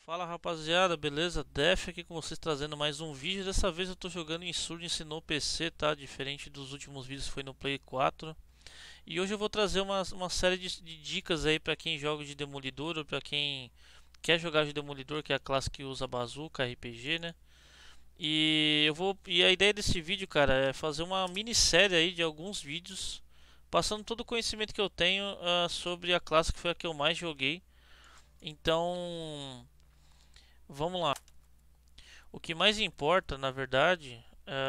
Fala rapaziada, beleza? Def aqui com vocês trazendo mais um vídeo. Dessa vez eu tô jogando Insurgency no PC, tá? Diferente dos últimos vídeos que foi no Play 4. E hoje eu vou trazer uma série de dicas aí pra quem joga de Demolidor ou pra quem quer jogar de Demolidor, que é a classe que usa Bazooka, RPG, né? E a ideia desse vídeo, cara, é fazer uma minissérie aí de alguns vídeos passando todo o conhecimento que eu tenho sobre a classe que foi a que eu mais joguei. Então, vamos lá. O que mais importa, na verdade,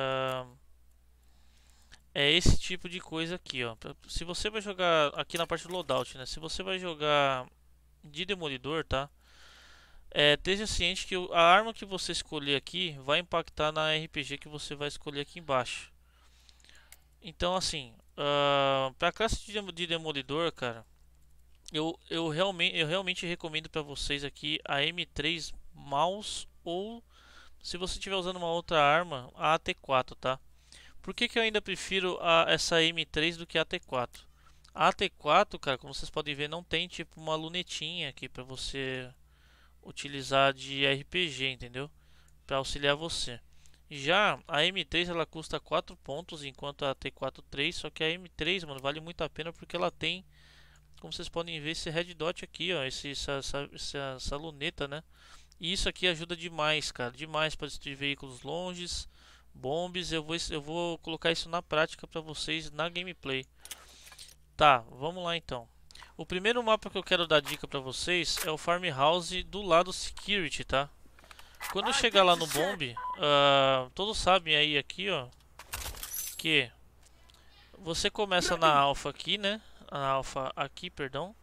é esse tipo de coisa aqui, ó. Se você vai jogar aqui na parte do loadout, né? Se você vai jogar de demolidor, tá? Esteja ciente que a arma que você escolher aqui vai impactar na RPG que você vai escolher aqui embaixo. Então, assim, para a classe de demolidor, cara, eu realmente recomendo para vocês aqui a M3 Mouse ou se você estiver usando uma outra arma, a AT4, tá? Por que eu ainda prefiro essa M3 do que a AT4? A AT4, cara, como vocês podem ver, não tem tipo uma lunetinha aqui para você utilizar de RPG, entendeu? Para auxiliar você. Já a M3 ela custa 4 pontos, enquanto a AT4 3, só que a M3, mano, vale muito a pena porque ela tem, como vocês podem ver, esse red dot aqui, ó, essa luneta, né? E isso aqui ajuda demais, cara, demais para destruir veículos longes, bombes. Eu vou colocar isso na prática para vocês na gameplay. Tá, vamos lá então. O primeiro mapa que eu quero dar dica para vocês é o Farmhouse do lado Security, tá? Quando chegar lá no bombe, todos sabem aí aqui, ó, que você começa na alfa aqui, né? Na alfa aqui, perdão.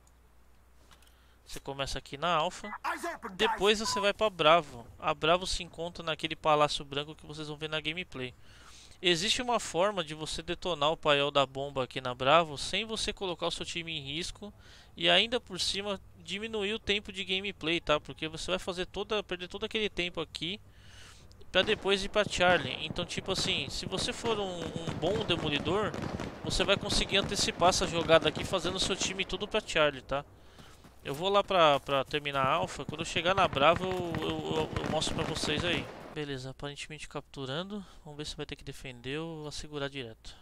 Você começa aqui na Alpha, depois você vai para Bravo. A Bravo se encontra naquele palácio branco que vocês vão ver na gameplay. Existe uma forma de você detonar o paiol da bomba aqui na Bravo sem você colocar o seu time em risco e ainda por cima diminuir o tempo de gameplay, tá? Porque você vai perder todo aquele tempo aqui para depois ir para Charlie. Então, tipo assim, se você for um bom demolidor, você vai conseguir antecipar essa jogada aqui fazendo o seu time tudo para Charlie, tá? Eu vou lá pra terminar a alfa. Quando eu chegar na Brava, eu mostro pra vocês aí. Beleza, aparentemente capturando. Vamos ver se vai ter que defender ou assegurar direto.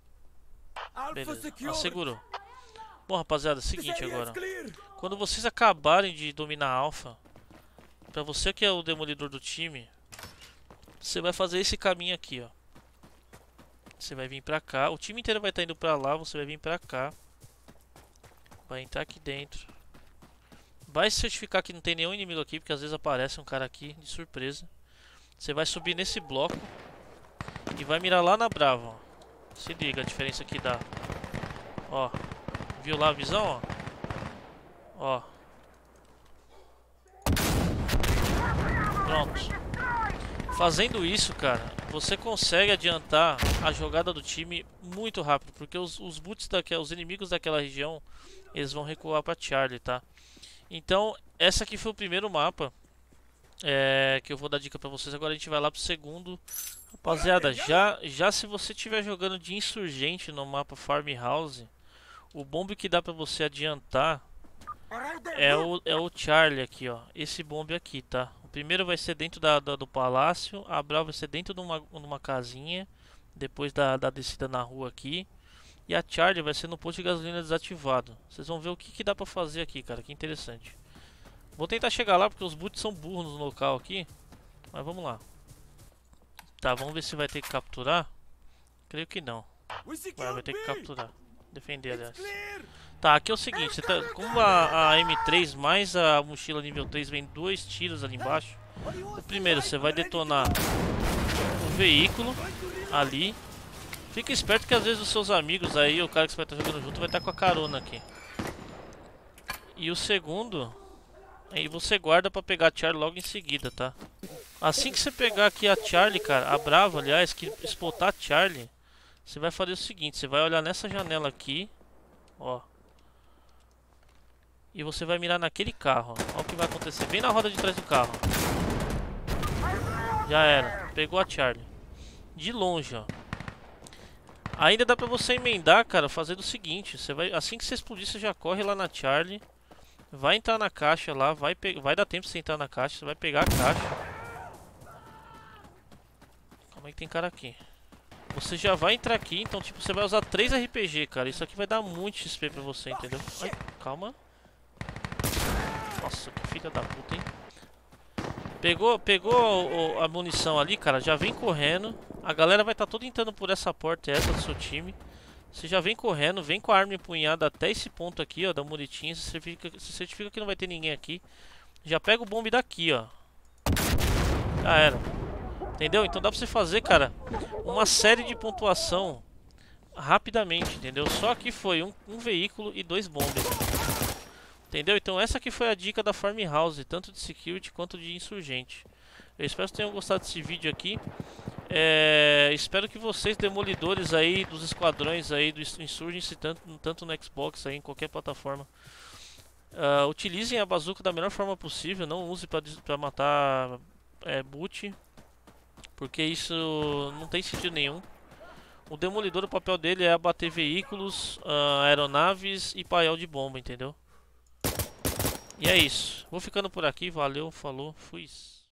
Beleza, assegurou. Bom, rapaziada, é o seguinte agora. Quando vocês acabarem de dominar a alfa, pra você que é o demolidor do time, você vai fazer esse caminho aqui, ó. Você vai vir pra cá. O time inteiro vai estar indo pra lá, você vai vir pra cá. Vai entrar aqui dentro. Vai se certificar que não tem nenhum inimigo aqui, porque às vezes aparece um cara aqui de surpresa. Você vai subir nesse bloco e vai mirar lá na Brava, ó. Se liga a diferença que dá. Ó, viu lá a visão, ó? Ó. Pronto. Fazendo isso, cara, você consegue adiantar a jogada do time muito rápido, porque os boots os inimigos daquela região, eles vão recuar pra Charlie, tá? Então, essa aqui foi o primeiro mapa que eu vou dar dica pra vocês. Agora a gente vai lá pro segundo. Rapaziada, já se você estiver jogando de insurgente no mapa Farmhouse, o bombe que dá pra você adiantar é o Charlie aqui, ó. Esse bombe aqui, tá? O primeiro vai ser dentro do palácio. A Brava vai ser dentro de uma casinha, depois da descida na rua aqui. E a Charlie vai ser no posto de gasolina desativado. Vocês vão ver o que dá pra fazer aqui, cara. Que interessante. Vou tentar chegar lá porque os boots são burros no local aqui. Mas vamos lá. Tá, vamos ver se vai ter que capturar. Creio que não. Vai ter que capturar. Defender, aliás. Tá, aqui é o seguinte. Como a M3 mais a mochila nível 3 vem 2 tiros ali embaixo. O primeiro, você vai detonar o veículo ali. Fica esperto que às vezes os seus amigos aí, o cara que você vai estar jogando junto, vai estar com a carona aqui. E o segundo, aí você guarda pra pegar a Charlie logo em seguida, tá? Assim que você pegar aqui a Charlie, cara, a Brava, aliás, que spotar a Charlie, você vai fazer o seguinte, você vai olhar nessa janela aqui, ó. E você vai mirar naquele carro, ó. Ó o que vai acontecer, bem na roda de trás do carro. Já era, pegou a Charlie. De longe, ó. Ainda dá pra você emendar, cara, fazendo o seguinte. Você vai, assim que você explodir, você já corre lá na Charlie. Vai entrar na caixa lá, vai dar tempo de você entrar na caixa, você vai pegar a caixa. Calma aí que tem cara aqui. Você já vai entrar aqui, então tipo, você vai usar 3 RPG, cara. Isso aqui vai dar muito XP pra você, entendeu? Ai, calma. Nossa, que filha da puta, hein? Pegou a munição ali, cara, já vem correndo. A galera vai estar toda entrando por essa porta, essa do seu time. Você já vem correndo, vem com a arma empunhada até esse ponto aqui, ó, da muretinha. Se certifica que não vai ter ninguém aqui. Já pega o bombe daqui, ó. Já era. Entendeu? Então dá pra você fazer, cara, uma série de pontuação rapidamente, entendeu? Só que foi um veículo e 2 bombes. Entendeu? Então essa aqui foi a dica da Farmhouse, tanto de security quanto de insurgente. Eu espero que tenham gostado desse vídeo aqui. Espero que vocês, demolidores aí dos esquadrões aí do Insurgency, tanto no Xbox aí, em qualquer plataforma, utilizem a bazuca da melhor forma possível. Não use para matar boot, porque isso não tem sentido nenhum. O demolidor, o papel dele é abater veículos, aeronaves e paiol de bomba, entendeu? E é isso. Vou ficando por aqui. Valeu, falou, fui.